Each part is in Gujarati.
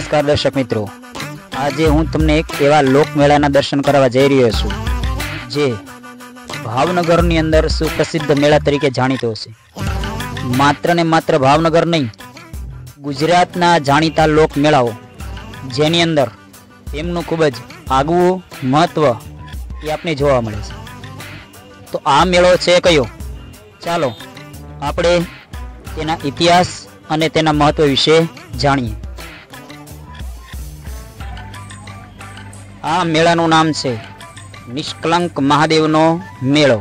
નમસ્કાર દર્શક મિત્રો, આજે હું તમને એક એવા લોકમેળાના દર્શન કરવા જઈ રહ્યો છું જે ભાવનગરની અંદર સુપ્રસિદ્ધ મેળા તરીકે જાણીતો છે। માત્ર ને માત્ર ભાવનગર નહીં, ગુજરાતના જાણીતા લોકમેળાઓ જેની અંદર તેમનું ખૂબ જ આગવું મહત્વ એ આપણે જોવા મળે છે। તો આ મેળો છે કયો? ચાલો આપણે તેના ઇતિહાસ અને તેના મહત્વ વિશે જાણીએ। આ મેળાનું નામ છે નિષ્કલંક મહાદેવનો મેળો।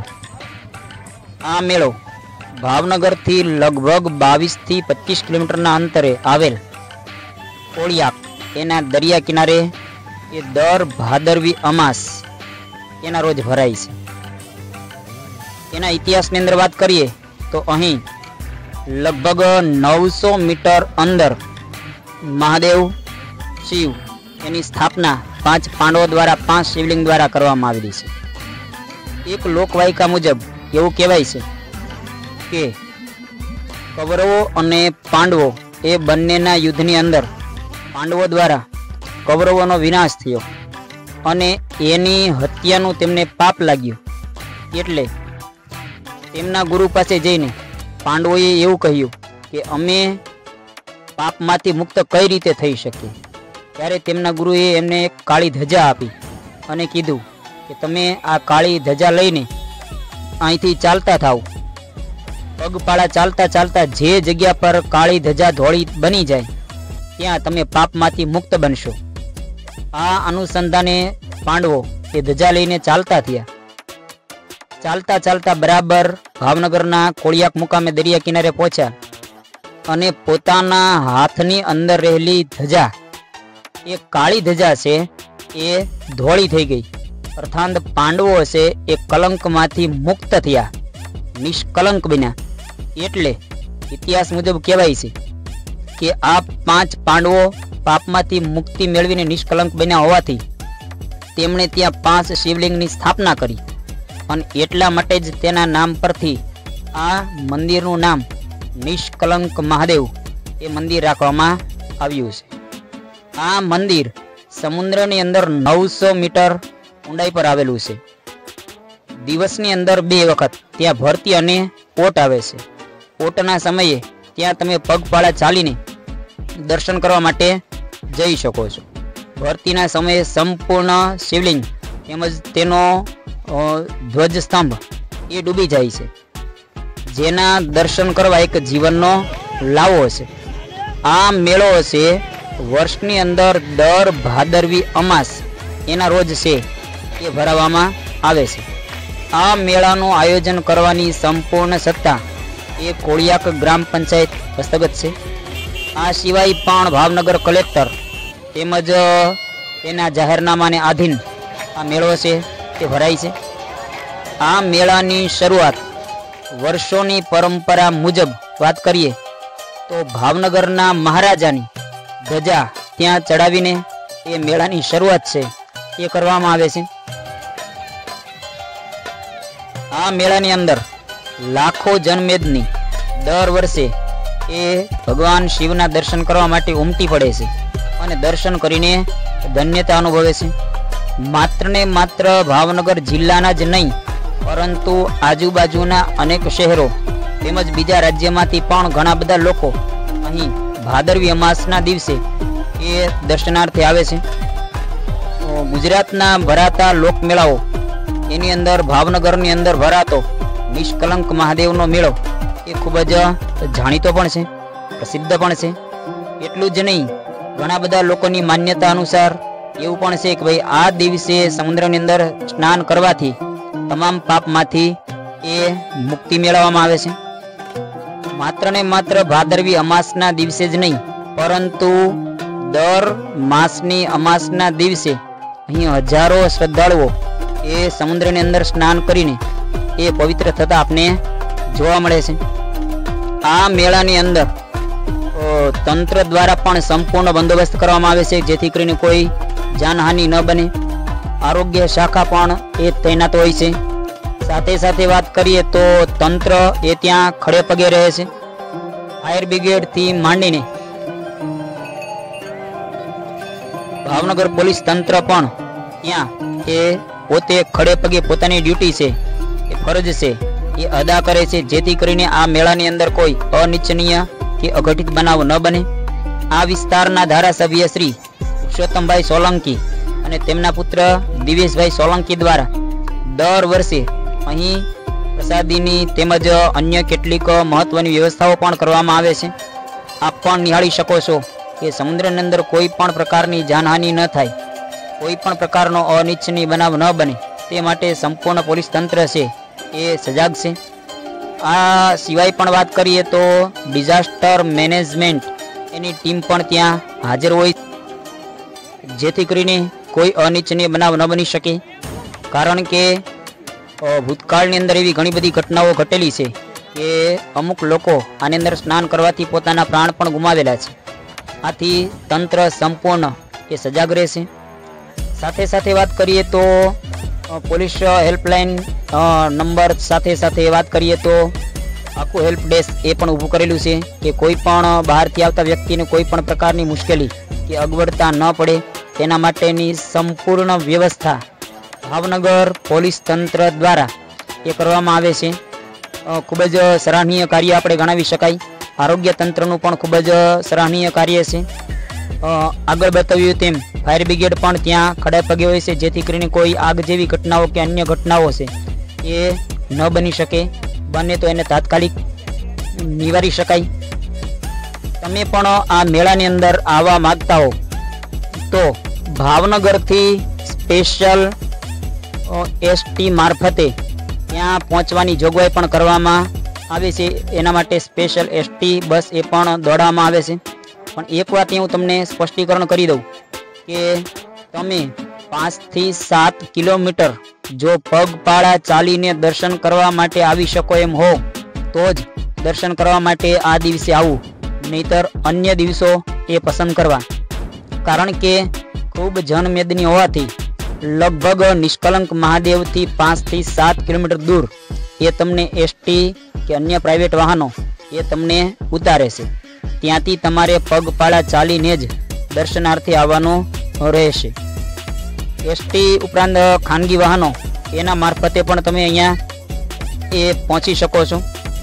આ મેળો ભાવનગરથી લગભગ 22 થી 25 કિલોમીટરના અંતરે આવેલ કોળિયાક એના દરિયા કિનારે એ દર ભાદરવી અમાસ એના રોજ ભરાય છે। એના ઇતિહાસની અંદર વાત કરીએ તો અહીં લગભગ 900 મીટર અંદર મહાદેવ શિવ એની સ્થાપના 5 પાંડવો દ્વારા 5 શિવલિંગ દ્વારા કરવામાં આવેલી છે। એક લોકવાયકા મુજબ એવું કહેવાય છે કે કૌરવો અને પાંડવો એ બંનેના યુદ્ધની અંદર પાંડવો દ્વારા કૌરવોનો વિનાશ થયો અને એની હત્યાનું તેમને પાપ લાગ્યું, એટલે તેમના ગુરુ પાસે જઈને પાંડવોએ એવું કહ્યું કે અમે પાપમાંથી મુક્ત કઈ રીતે થઈ શકીએ। ત્યારે તેમના ગુરુએ એમને એક કાળી ધજા આપી અને કીધું કે તમે આ કાળી ધજા લઈને અહીંથી ચાલતા થાવ। પગપાળા ચાલતા ચાલતા જે જગ્યા પર કાળી ધજા ધોળી બની જાય ત્યાં તમે પાપમાંથી મુક્ત બનશો। આ અનુસંધાને પાંડવો એ ધજા લઈને ચાલતા થયા। ચાલતા ચાલતા બરાબર ભાવનગરના કોળિયાક મુકામે દરિયા કિનારે પહોંચ્યા અને પોતાના હાથની અંદર રહેલી ધજા એ કાળી ધજા છે એ ધોળી થઈ ગઈ, અર્થાત પાંડવો છે એ કલંકમાંથી મુક્ત થયા, નિષ્કલંક બન્યા। એટલે ઇતિહાસ મુજબ કહેવાય છે કે આ 5 પાંડવો પાપમાંથી મુક્તિ મેળવીને નિષ્કલંક બન્યા હોવાથી તેમણે ત્યાં 5 શિવલિંગની સ્થાપના કરી અને એટલા માટે જ તેના નામ પરથી આ મંદિરનું નામ નિષ્કલંક મહાદેવ એ મંદિર રાખવામાં આવ્યું છે। આ મંદિર સમુદ્રની અંદર 900 મીટર ઊંડાઈ પર આવેલું છે। દિવસની અંદર 2 વખત ત્યાં ભરતી અને ઓટ આવે છે। ઓટના સમયે ત્યાં તમે પગપાળા ચાલીને દર્શન કરવા માટે જઈ શકો છો। ભરતીના સમયે સંપૂર્ણ શિવલિંગ તેમજ તેનો ધ્વજ સ્તંભ એ ડૂબી જાય છે, જેના દર્શન કરવા એક જીવનનો લાવો છે। આ મેળો છે વર્ષની અંદર દર ભાદરવી અમાસ એના રોજ છે એ ભરાવામાં આવે છે। આ મેળાનું આયોજન કરવાની સંપૂર્ણ સત્તા એ કોળિયાક ગ્રામ પંચાયત હસ્તગત છે। આ સિવાય પણ ભાવનગર કલેક્ટર તેમજ તેના જાહેરનામાને આધીન આ મેળો છે તે ભરાય છે। આ મેળાની શરૂઆત વર્ષોની પરંપરા મુજબ વાત કરીએ તો ભાવનગરના મહારાજાની ધજા ત્યાં ચડાવીને એ મેળાની શરૂઆત છે એ કરવામાં આવે છે। આ મેળાની અંદર લાખો જનમેદની દર વર્ષે એ ભગવાન શિવના દર્શન કરવા માટે ઉમટી પડે છે અને દર્શન કરીને ધન્યતા અનુભવે છે। માત્ર ને માત્ર ભાવનગર જિલ્લાના જ નહીં પરંતુ આજુબાજુના અનેક શહેરો તેમજ બીજા રાજ્યમાંથી પણ ઘણા બધા લોકો અહીં ભાદરવી અમાસના દિવસે એ દર્શનાર્થે આવે છે। ગુજરાતના ભરાતા લોકમેળાઓ એની અંદર ભાવનગરની અંદર ભરાતો નિષ્કલંક મહાદેવનો મેળો એ ખૂબ જ જાણીતો પણ છે, પ્રસિદ્ધ પણ છે। એટલું જ નહીં, ઘણા બધા લોકોની માન્યતા અનુસાર એવું પણ છે કે ભાઈ આ દિવસે સમુદ્રની અંદર સ્નાન કરવાથી તમામ પાપમાંથી એ મુક્તિ મેળવવામાં આવે છે। માત્ર ને માત્ર ભાદરવી અમાસના દિવસે જ નહીં પરંતુ દર માસની અમાસના દિવસે અહીં હજારો શ્રદ્ધાળુઓ એ સમુદ્રની અંદર સ્નાન કરીને એ પવિત્ર થતા આપને જોવા મળે છે। આ મેળાની અંદર તંત્ર દ્વારા પણ સંપૂર્ણ બંદોબસ્ત કરવામાં આવે છે જેથી કરીને કોઈ જાનહાનિ ન બને। આરોગ્ય શાખા પણ એ તૈનાત હોય છે। સાથે સાથે વાત કરીએ તો તંત્ર એ ત્યાં ખડે પગે રહે છે। ફાયર બ્રિગેડ થી માંડીને ભાવનગર પોલીસ તંત્ર પણ ત્યાં એ પોતે ખડે પગે પોતાની ડ્યુટી છે, એ ફરજ છે એ અદા કરે છે, જેથી કરીને આ મેળાની અંદર કોઈ અનિચ્છનીય કે અઘટિત બનાવ ન બને. આ વિસ્તારના ધારાસભ્ય શ્રી પુરુષોત્તમભાઈ સોલંકી અને તેમના પુત્ર દિવેશભાઈ સોલંકી દ્વારા દર વર્ષે અહીં પ્રસાદીની તેમજ અન્ય કેટલીક મહત્વની વ્યવસ્થાઓ પણ કરવામાં આવે છે. આપ પણ નિહાળી શકો છો કે સમુદ્રની અંદર કોઈ પણ પ્રકારની જાનહાનિ ન થાય, કોઈ પણ પ્રકારનો અનિચ્છનીય બનાવ ન બને તે માટે સંપૂર્ણ પોલીસ તંત્ર છે એ સજાગ છે. આ સિવાય પણ વાત કરીએ તો ડિઝાસ્ટર મેનેજમેન્ટ એની ટીમ પણ ત્યાં હાજર હોય, જેથી કરીને કોઈ અનિચ્છનીય બનાવ ન બની શકે. કારણ કે ભૂતકાળની અંદર એવી ઘણી બધી ઘટનાઓ ઘટેલી છે કે અમુક લોકો આની અંદર સ્નાન કરવાથી પોતાના પ્રાણ પણ ગુમાવેલા છે. આથી તંત્ર સંપૂર્ણ એ સજાગ રહેશે. સાથે સાથે વાત કરીએ તો પોલીસ હેલ્પલાઇન નંબર સાથે વાત કરીએ તો આખું હેલ્પ ડેસ્ક એ પણ ઊભું કરેલું છે કે કોઈ પણ બહારથી આવતા વ્યક્તિને કોઈ પણ પ્રકારની મુશ્કેલી કે અગવડતા ન પડે તેના માટેની સંપૂર્ણ વ્યવસ્થા ભાવનગર પોલીસ તંત્ર દ્વારા એ કરવામાં આવે છે. ખૂબ જ સરાહનીય કાર્ય આપણે ગણાવી શકાય. આરોગ્ય તંત્રનું પણ ખૂબ જ સરાહનીય કાર્ય છે. આગળ બતાવ્યું તેમ ફાયર બ્રિગેડ પણ ત્યાં ખડે પગે હોય છે, જેથી કરીને કોઈ આગ જેવી ઘટનાઓ કે અન્ય ઘટનાઓ છે એ ન બની શકે. બને તો એને તાત્કાલિક નિવારી શકાય. તમે પણ આ મેળાની અંદર આવવા માગતા હો તો ભાવનગરથી સ્પેશિયલ એસટી મારફતે ત્યાં પહોંચવાની જોગવાઈ પણ કરવામાં આવે છે. એના માટે સ્પેશિયલ એસટી બસ એ પણ દોડાવવામાં આવે છે. પણ એક વાત હું તમને સ્પષ્ટીકરણ કરી દઉં કે તમે 5 થી 7 કિલોમીટર જો પગપાળા ચાલીને દર્શન કરવા માટે આવી શકો એમ હો તો જ દર્શન કરવા માટે આ દિવસે આવવું, નહીતર અન્ય દિવસો એ પસંદ કરવા. કારણ કે ખૂબ જનમેદની હોવાથી લગભગ નિષ્કલંક મહાદેવથી 5 થી 7 કિલોમીટર દૂર એ તમને એસટી કે અન્ય પ્રાઇવેટ વાહનો એ તમને ઉતારે છે. ત્યાંથી તમારે પગપાળા ચાલીને જ દર્શનાર્થે આવવાનું રહેશે. એસટી ઉપરાંત ખાનગી વાહનો એના મારફતે પણ તમે અહીંયા એ પહોંચી શકો છો.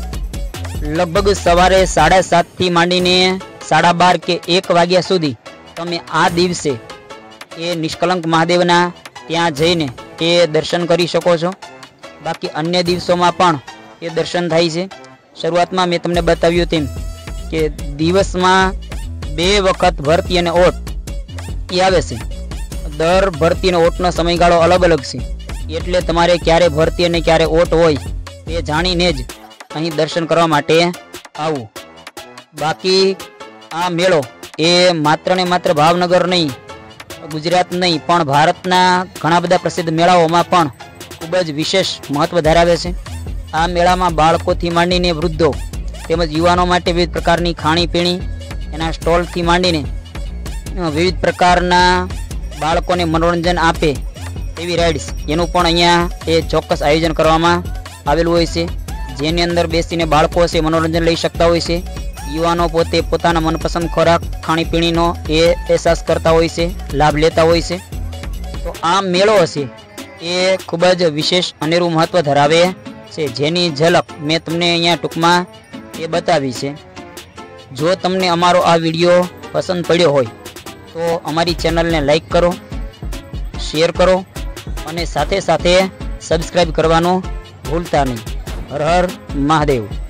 લગભગ સવારે 7:30 થી માંડીને 12:30 કે 1 વાગ્યા સુધી તમે આ દિવસે એ નિષ્કલંક મહાદેવના ત્યાં જઈને એ દર્શન કરી શકો છો. બાકી અન્ય દિવસોમાં પણ એ દર્શન થાય છે. શરૂઆતમાં મેં તમને બતાવ્યું તેમ કે દિવસમાં 2 વખત ભરતી અને ઓટ એ આવે છે. દર ભરતી અને ઓટનો સમયગાળો અલગ અલગ છે, એટલે તમારે ક્યારે ભરતી અને ક્યારે ઓટ હોય તે જાણીને જ અહીં દર્શન કરવા માટે આવવું. બાકી આ મેળો એ માત્ર ને માત્ર ભાવનગર નહીં, ગુજરાત નહીં, પણ ભારતના ઘણા બધા પ્રસિદ્ધ મેળાઓમાં પણ ખૂબ જ વિશેષ મહત્વ ધરાવે છે. આ મેળામાં બાળકોથી માંડીને વૃદ્ધો તેમજ યુવાનો માટે વિવિધ પ્રકારની ખાણીપીણી એના સ્ટોલથી માંડીને વિવિધ પ્રકારના બાળકોને મનોરંજન આપે એવી રાઇડ્સ એનું પણ અહીંયા એ ચોક્કસ આયોજન કરવામાં આવેલું હોય છે, જેની અંદર બેસીને બાળકો છે મનોરંજન લઈ શકતા હોય છે. યુવાનો પોતે પોતાના મનપસંદ ખોરાક ખાણીપીણીનો એ અહેસાસ કરતા હોય છે, લાભ લેતા હોય છે. તો આ મેળો હશે એ ખૂબ જ વિશેષ અનેરું મહત્ત્વ ધરાવે છે, જેની ઝલક મેં તમને અહીંયા ટૂંકમાં એ બતાવી છે. જો તમને અમારો આ વિડીયો પસંદ પડ્યો હોય તો અમારી ચેનલને લાઈક કરો, શેર કરો અને સાથે સાથે સબસ્ક્રાઈબ કરવાનું ભૂલતા નહીં. હર હર મહાદેવ.